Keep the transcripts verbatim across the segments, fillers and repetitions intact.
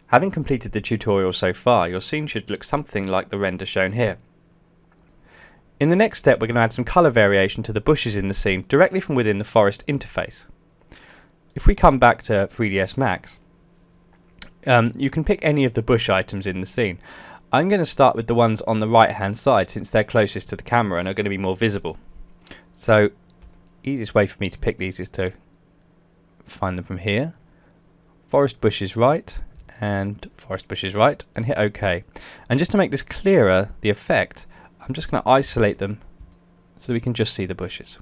Having completed the tutorial so far, your scene should look something like the render shown here. In the next step, we're going to add some colour variation to the bushes in the scene directly from within the forest interface. If we come back to three D S Max, um, you can pick any of the bush items in the scene. I'm going to start with the ones on the right hand side since they're closest to the camera and are going to be more visible. So, easiest way for me to pick these is to find them from here. Forest bushes right, and forest bushes right, and hit OK. And just to make this clearer, the effect, I'm just going to isolate them so we can just see the bushes.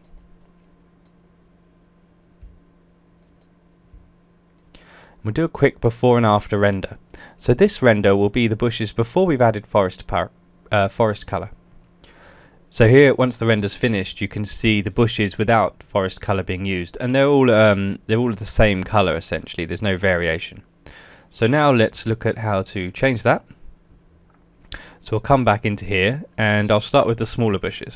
We'll do a quick before and after render. So this render will be the bushes before we've added forest, uh, forest colour. So here, once the render's finished, you can see the bushes without forest colour being used, and they're all um, they're all the same colour essentially. There's no variation. So now let's look at how to change that. So we'll come back into here, and I'll start with the smaller bushes.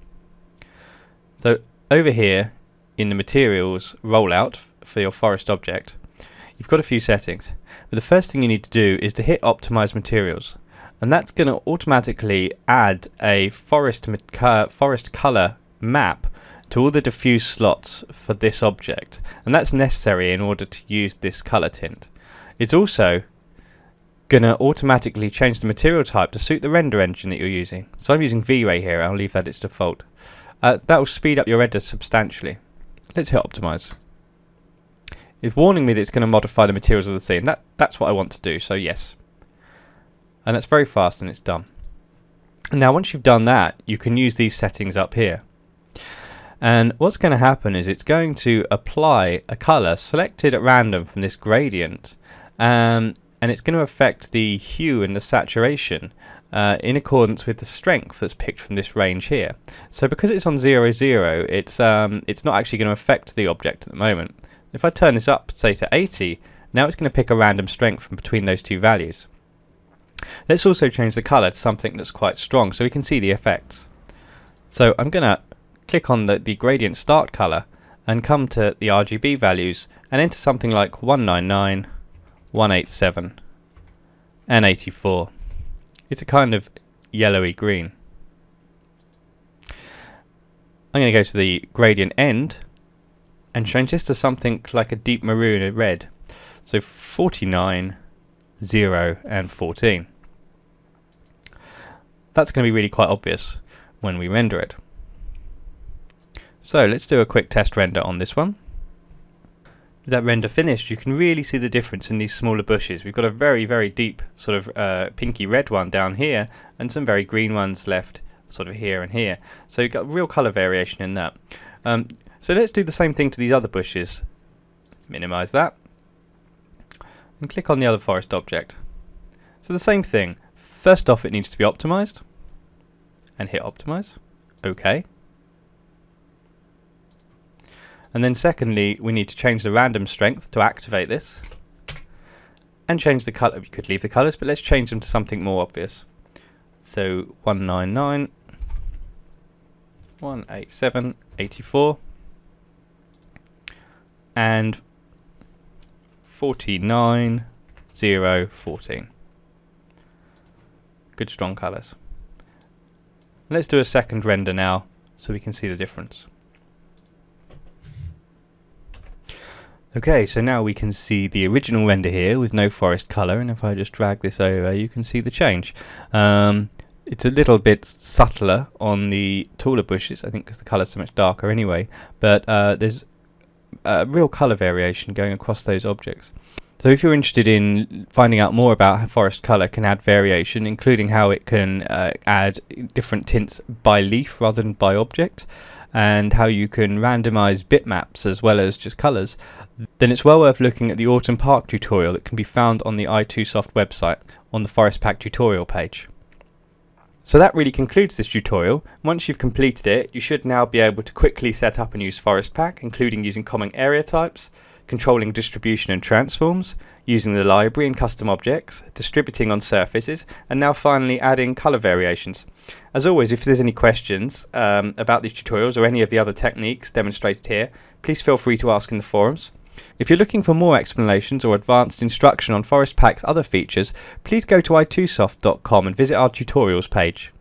So over here in the materials rollout for your forest object, you've got a few settings. But the first thing you need to do is to hit optimize materials, and that's going to automatically add a forest forest color map to all the diffuse slots for this object, and that's necessary in order to use this color tint. It's also going to automatically change the material type to suit the render engine that you're using. So I'm using V-Ray here. I'll leave that its default. Uh, that will speed up your render substantially. Let's hit optimize. It's warning me that it's going to modify the materials of the scene. That, that's what I want to do, so yes. And that's very fast and it's done. Now once you've done that, you can use these settings up here. And what's going to happen is it's going to apply a colour selected at random from this gradient, um, and it's going to affect the hue and the saturation uh, in accordance with the strength that's picked from this range here. So because it's on zero zero, it's, um, it's not actually going to affect the object at the moment. If I turn this up, say to eighty, now it's going to pick a random strength from between those two values. Let's also change the colour to something that's quite strong so we can see the effects. So I'm going to click on the, the gradient start colour and come to the R G B values and enter something like one ninety-nine, one eighty-seven and eighty-four. It's a kind of yellowy green. I'm going to go to the gradient end and change this to something like a deep maroon or red. So forty-nine, zero and fourteen. That's going to be really quite obvious when we render it. So let's do a quick test render on this one. With that render finished, you can really see the difference in these smaller bushes. We've got a very very deep sort of uh, pinky red one down here and some very green ones left sort of here and here. So you've got real colour variation in that. Um, so let's do the same thing to these other bushes. Minimize that and click on the other forest object. So the same thing. First off, it needs to be optimized and hit optimize. OK. And then secondly, we need to change the random strength to activate this and change the color. You could leave the colors, but let's change them to something more obvious. So one ninety-nine, one eighty-seven, eighty-four and forty-nine, zero, fourteen. Good strong colors. Let's do a second render now so we can see the difference. Okay, so now we can see the original render here with no forest color, and if I just drag this over you can see the change. Um, it's a little bit subtler on the taller bushes, I think, because the color's so much darker anyway, but uh, there's a real color variation going across those objects. So if you're interested in finding out more about how forest colour can add variation, including how it can uh, add different tints by leaf rather than by object, and how you can randomise bitmaps as well as just colours, then it's well worth looking at the Autumn Park tutorial that can be found on the ITOOSOFT website on the Forest Pack tutorial page. So that really concludes this tutorial. Once you've completed it, you should now be able to quickly set up and use Forest Pack, including using common area types, controlling distribution and transforms, using the library and custom objects, distributing on surfaces, and now finally adding colour variations. As always, if there's any questions um, about these tutorials or any of the other techniques demonstrated here, please feel free to ask in the forums. If you're looking for more explanations or advanced instruction on Forest Pack's other features, please go to I T O O soft dot com and visit our tutorials page.